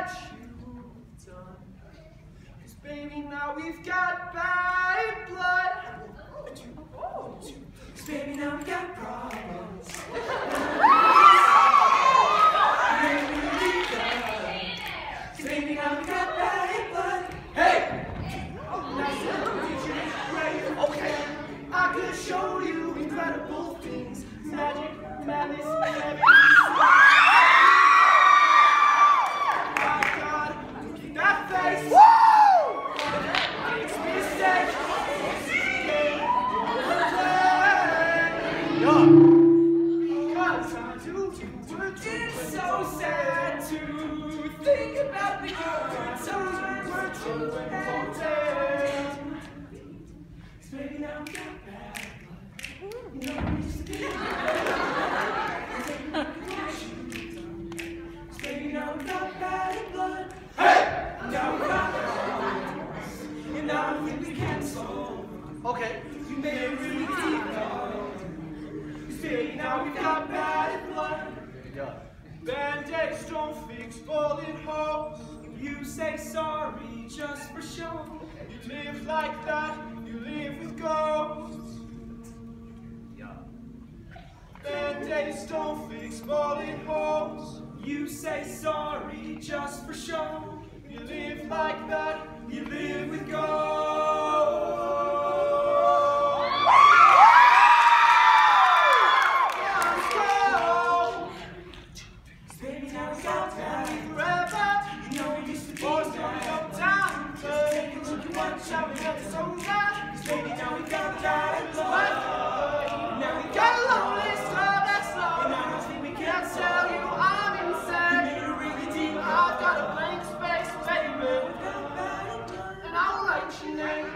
what you've done. 'Cause baby, now we've got bad blood. 'Cause baby, now we got problems. Baby, now we got bad blood. Hey! Okay, I could show you incredible things. Magic, madness, heaven. My God, look at that face. Woo! Makes me say, because it's so sad to think about the good times we're children and dead. Baby, now we got bad blood. You know we used to be. Baby, now we got bad blood. Hey! Now we got problems. And now I think we can solve. Okay. We made it really deep though. Baby, now we got bad blood. Band-aids don't fix bullet holes. You say sorry just for show. You live like that, you live with ghosts. Band-aids don't fix bullet holes. You say sorry just for show. You live like that, you live with ghosts. Shall we let this over? 'Cause baby, now we got bad blood. Now we got a lonely love that's slow. And I don't think we can tell you I'm insane. You're really deep. I've got a blank space, baby. And I'll write your name.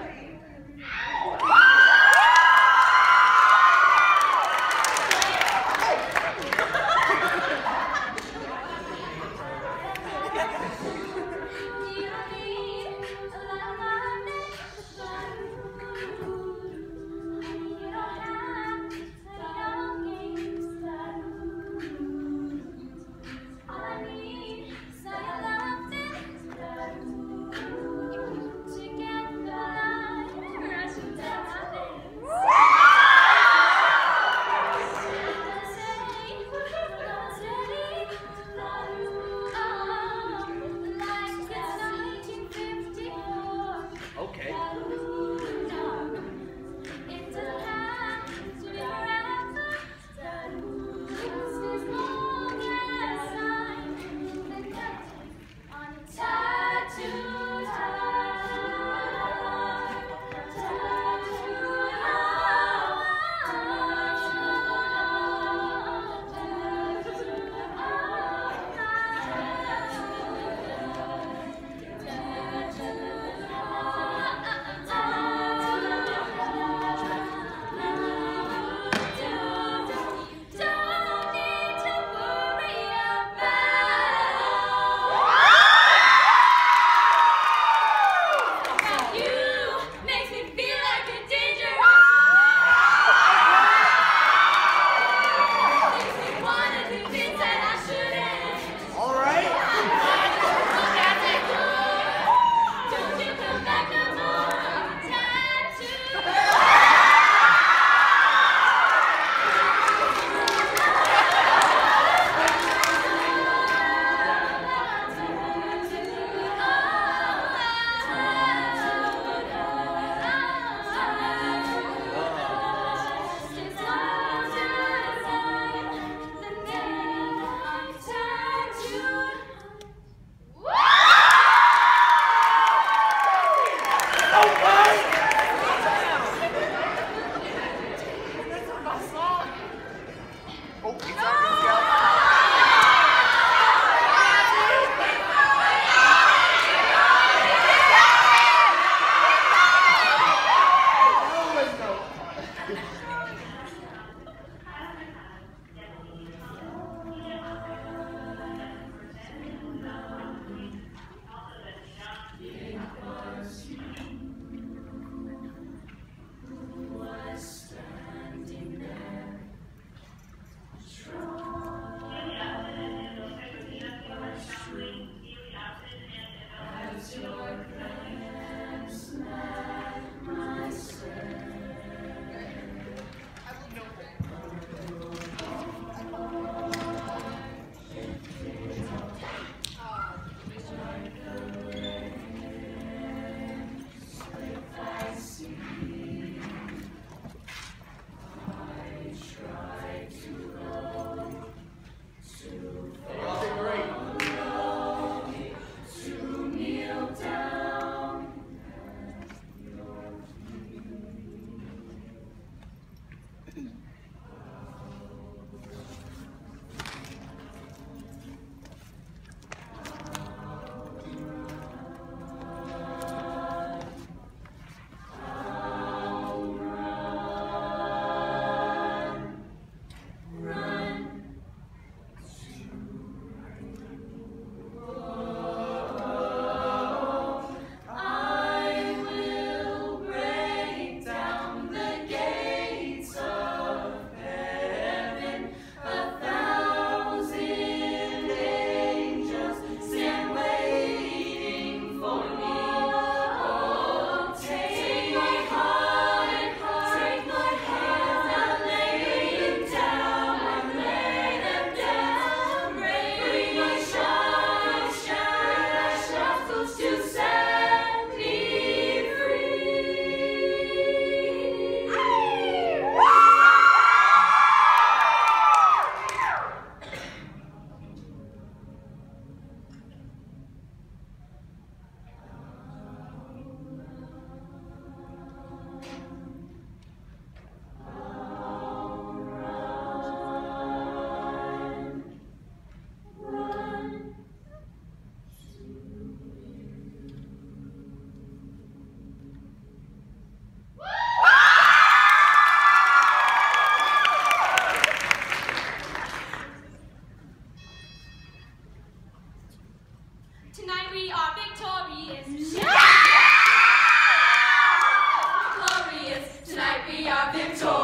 Tonight we are victorious. Glorious. Tonight we are victorious.